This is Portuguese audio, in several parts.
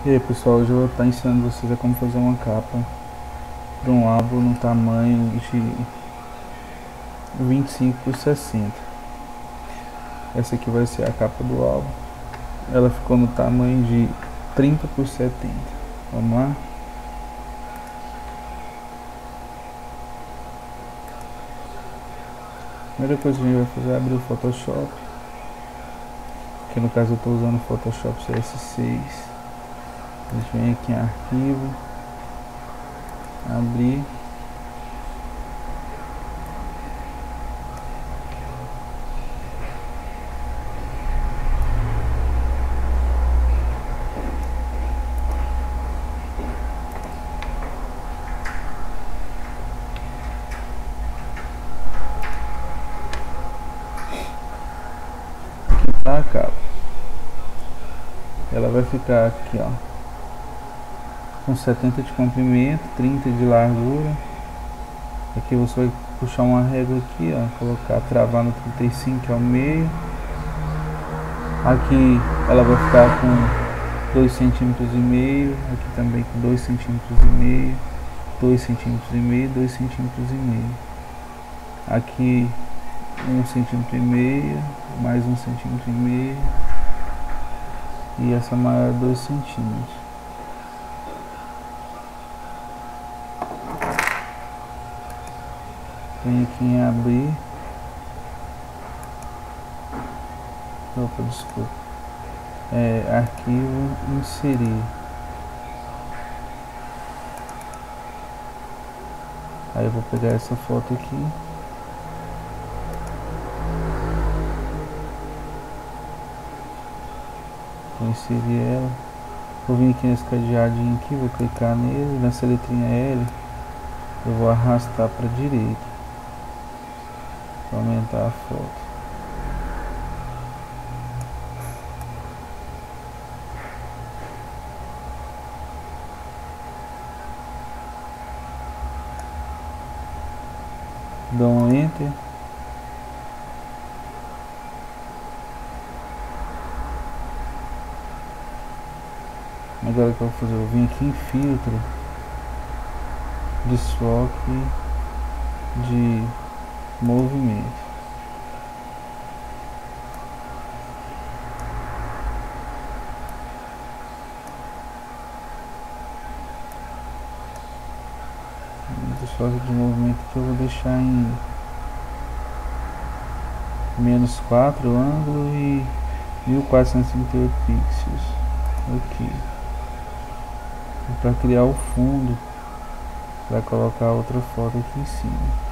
E aí pessoal, hoje eu vou estar ensinando vocês a como fazer uma capa para um álbum no tamanho de 25 por 60. Essa aqui vai ser a capa do álbum. Ela ficou no tamanho de 30 por 70. Vamos lá? A primeira coisa que a gente vai fazer é abrir o Photoshop. Aqui no caso eu estou usando o Photoshop CS6. A gente vem aqui em arquivo, abrir, aqui tá a capa. Ela vai ficar aqui, ó, com 70 de comprimento, 30 de largura. Aqui você vai puxar uma régua aqui, ó, colocar, travar no 35, que é o meio. Aqui ela vai ficar com 2,5 cm, aqui também com 2,5 cm, 2,5 cm, 2,5 cm. Aqui 1,5 cm, mais 1,5 cm. E essa maior 2 cm. Vem aqui em abrir. Opa, desculpa. Arquivo, inserir. Aí eu vou pegar essa foto aqui. Vou inserir ela. Vou vir aqui nesse cadeadinho aqui, vou clicar nele, nessa letrinha L. Eu vou arrastar para a direita para aumentar a foto. Dou um Enter. Agora o que eu vou fazer? Eu vim aqui em filtro, desfoque de movimento. Desfoque de movimento que eu vou deixar em -4 o ângulo e 1438 pixels aqui. Para criar o fundo, para colocar outra foto aqui em cima.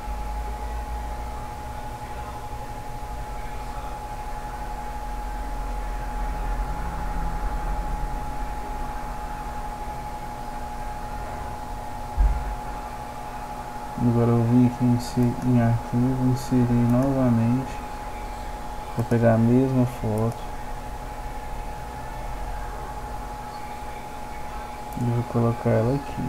Agora eu vim aqui em arquivo, inserir novamente. Vou pegar a mesma foto e vou colocar ela aqui.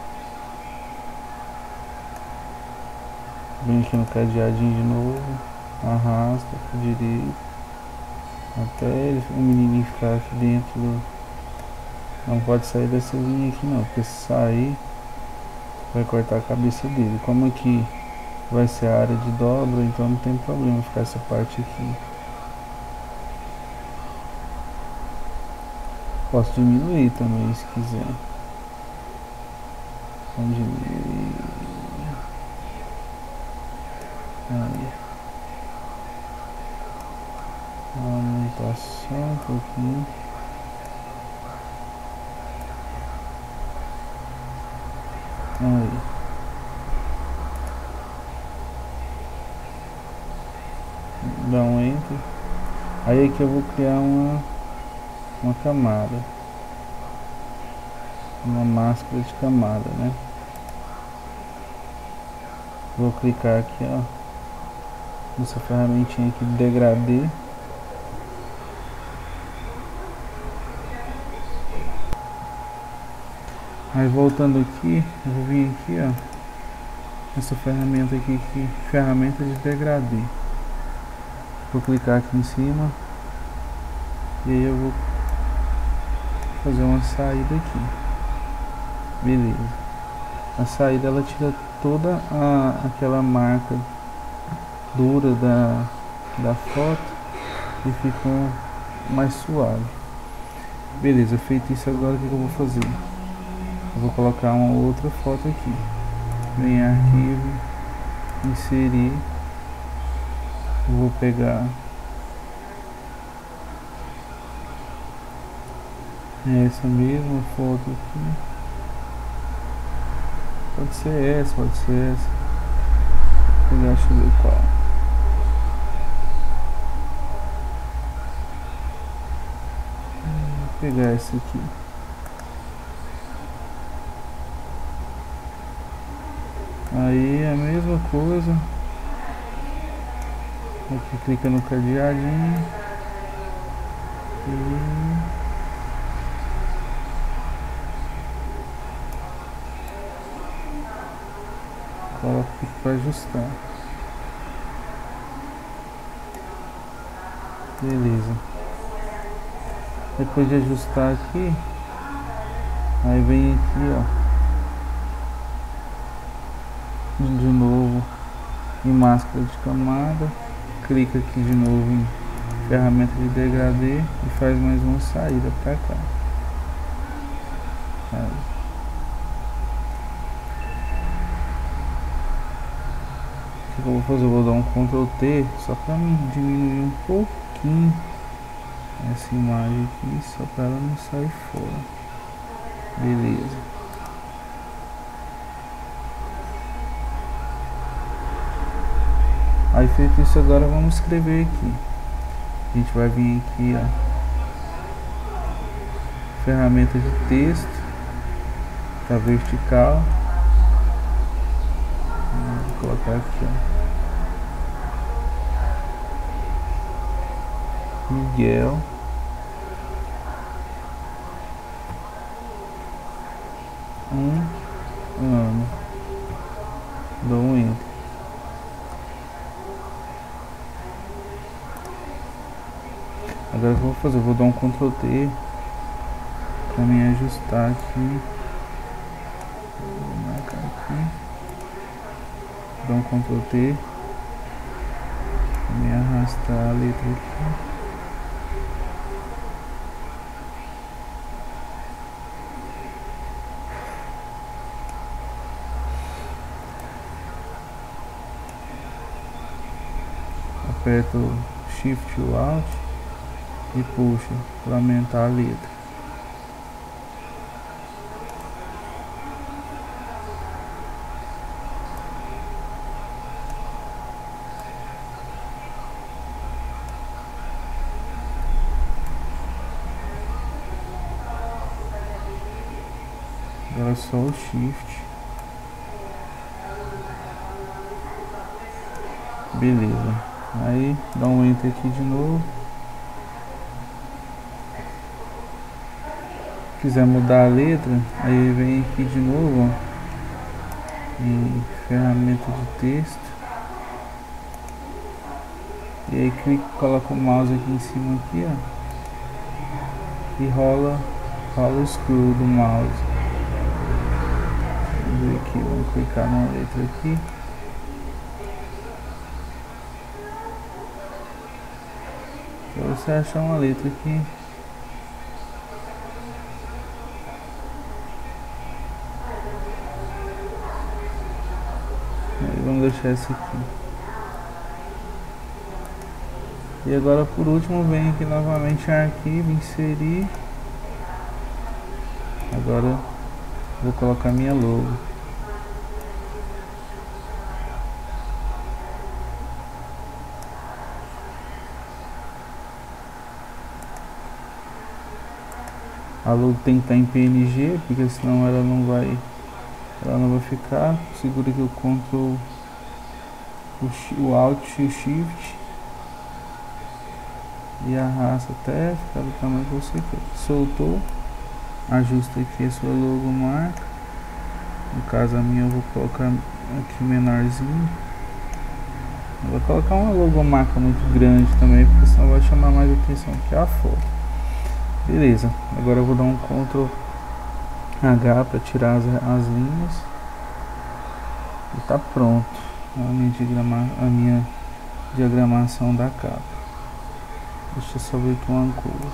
Vem aqui no cadeadinho de novo, arrasta para direita até o menininho ficar aqui dentro do... Não pode sair dessa linha aqui não, porque se sair vai cortar a cabeça dele. Como aqui vai ser a área de dobra, então não tem problema ficar essa parte aqui. Posso diminuir também se quiser. Vamos diminuir. Aí. Aumentar só um pouquinho. Aí. Dá um Enter. Aí aqui eu vou criar uma camada, uma máscara de camada, né? Vou clicar aqui, ó, nessa ferramentinha aqui de degradê. Aí voltando aqui, eu vou vir aqui, ó, essa ferramenta aqui, ferramenta de degradê. Vou clicar aqui em cima e aí eu vou fazer uma saída aqui. Beleza. A saída ela tira toda aquela marca dura da foto e fica mais suave. Beleza, feito isso, agora o que eu vou fazer? Eu vou colocar uma outra foto aqui. Vem em arquivo, inserir. Vou pegar essa mesma foto aqui. Pode ser essa, pode ser essa. Vou pegar, deixa eu ver qual. Vou pegar essa aqui. Aí a mesma coisa. Aqui clica no cadeadinho e coloca aqui para ajustar. Beleza. Depois de ajustar aqui, aí vem aqui, ó, de novo em máscara de camada, clica aqui de novo em ferramenta de degradê e faz mais uma saída para cá. Aí. O que eu vou fazer? Eu vou dar um Ctrl T só para me diminuir um pouquinho essa imagem aqui, só para ela não sair fora. Beleza. Aí feito isso, agora vamos escrever aqui. A gente vai vir aqui, ó, ferramenta de texto, tá vertical. Vou colocar aqui, ó, Miguel ano. Dou um enter. Agora o que eu vou fazer? Eu vou dar um Ctrl T para me ajustar aqui. Vou marcar aqui. Dar um Ctrl T para me arrastar a letra aqui. Aperto o Shift e o Alt e puxa para aumentar a letra. Agora só o Shift. Beleza. Aí dá um Enter aqui de novo. Se quiser mudar a letra, aí vem aqui de novo, ó, em ferramenta de texto. E aí clica, coloca o mouse aqui em cima aqui, ó. E rola o scroll do mouse. Vamos ver aqui, vamos clicar numa letra aqui. Se você achar uma letra aqui, aí vamos deixar essa aqui. E agora por último vem aqui novamente arquivo, inserir. Agora vou colocar minha logo. A logo tem que estar em PNG, porque senão ela não vai ficar. Segura aqui o Ctrl, o Alt e o Shift e arrasta até ficar do tamanho que você quer. Soltou, ajusta aqui a sua logomarca. No caso a minha eu vou colocar aqui menorzinho. Eu vou colocar uma logomarca muito grande também, porque senão vai chamar mais atenção que a foto. Beleza, agora eu vou dar um Ctrl H para tirar as linhas e tá pronto a minha diagramação da capa. Deixa eu só ver aqui uma coisa.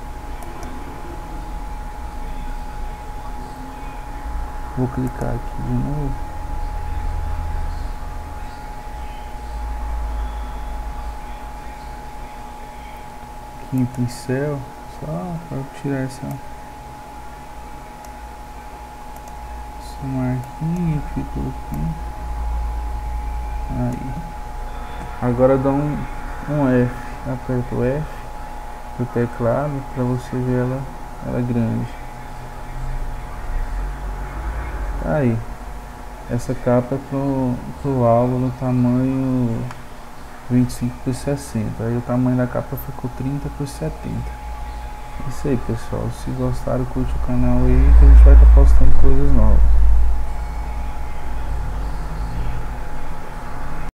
Vou clicar aqui de novo. Aqui em pincel, só para tirar essa marquinha que ficou aqui. Aí. Agora dá um F, aperta o F do teclado para você ver ela grande. Aí, essa capa é pro álbum no tamanho 25 por 60. Aí o tamanho da capa ficou 30 por 70. Isso aí, pessoal. Se gostaram, curte o canal aí que a gente vai estar postando coisas novas.